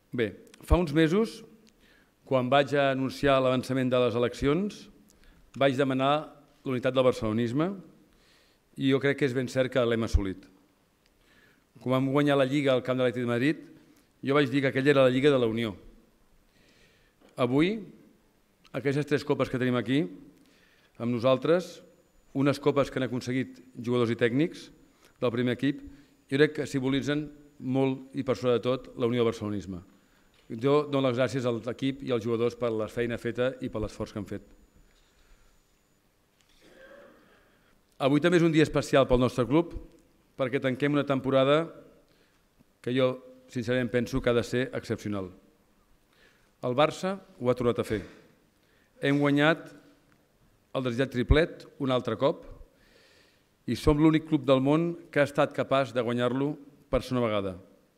Bé, fa uns mesos, quan vaig anunciar l'avançament de les eleccions, vaig demanar la unitat del barcelonisme i jo crec que és ben cert que l'hem assolit. Quan vam guanyar la Lliga al camp de l'Atlètic de Madrid, jo vaig dir que aquella era la Lliga de la Unió. Avui, aquestes 3 copes que tenim aquí, amb nosaltres, unes copes que han aconseguit jugadors i tècnics del primer equip, jo crec que simbolitzen molt i per sobre de tot la unió del barcelonisme. Jo dono les gràcies a l'equip i als jugadors per la feina feta i per l'esforç que han fet. Avui també és un dia especial pel nostre club perquè tanquem una temporada que jo sincerament penso que ha de ser excepcional. El Barça ho ha tornat a fer. Hem guanyat el desitjat triplet un altre cop i som l'únic club del món que ha estat capaç de guanyar-lo per segona vegada.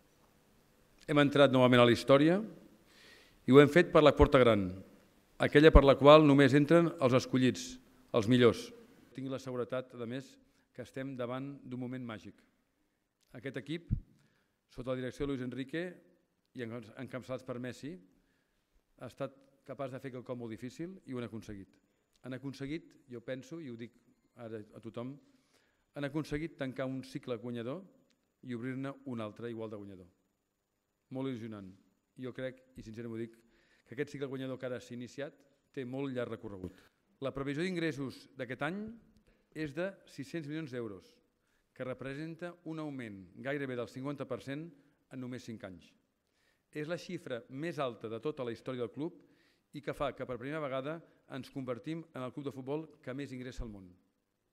Hem entrat novament a la història i ho hem fet per la porta gran, aquella per la qual només entren els escollits, els millors. Tinc la seguretat, a més, que estem davant d'un moment màgic. Aquest equip, sota la direcció de Luis Enrique i encapçalats per Messi, ha estat capaç de fer quelcom molt difícil i ho han aconseguit. Han aconseguit, jo penso, i ho dic ara a tothom, han aconseguit tancar un cicle guanyador i obrir-ne un altre igual de guanyador. Molt il·lusionant. Jo crec, i sincerament ho dic, que aquest cicle guanyador que ara s'ha iniciat té molt llarg recorregut. La previsió d'ingressos d'aquest any és de 600 milions d'euros, que representa un augment gairebé del 50% en només 5 anys. És la xifra més alta de tota la història del club i que fa que per primera vegada ens convertim en el club de futbol que més ingressa al món.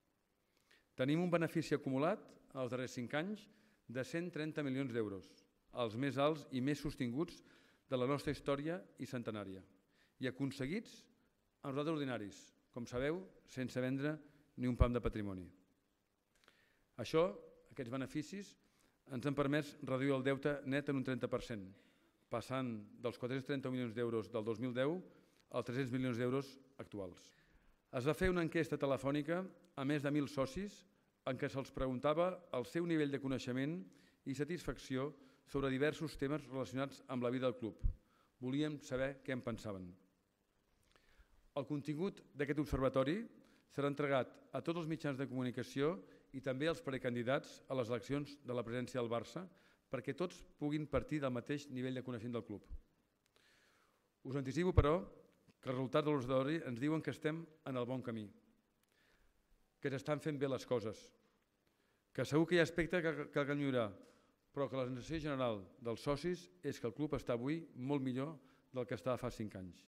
Tenim un benefici acumulat els darrers 5 anys de 130 milions d'euros, els més alts i més sostinguts de la nostra història i centenària, i aconseguits amb resultats ordinaris, com sabeu, sense vendre ni un pam de patrimoni. Això, aquests beneficis, ens han permès reduir el deute net en un 30%, passant dels 430 milions d'euros del 2010 als 300 milions d'euros actuals. Es va fer una enquesta telefònica a més de 1.000 socis en què se'ls preguntava el seu nivell de coneixement i satisfacció sobre diversos temes relacionats amb la vida del club. Volíem saber què en pensaven. El contingut d'aquest observatori serà entregat a tots els mitjans de comunicació i també als precandidats a les eleccions de la presidència del Barça perquè tots puguin partir del mateix nivell de coneixement del club. Us anticipo, però, que els resultats de l'observatori ens diuen que estem en el bon camí, que s'estan fent bé les coses, que segur que hi ha aspectes que cal millorar, però que la sensació general dels socis és que el club està avui molt millor del que estava fa 5 anys.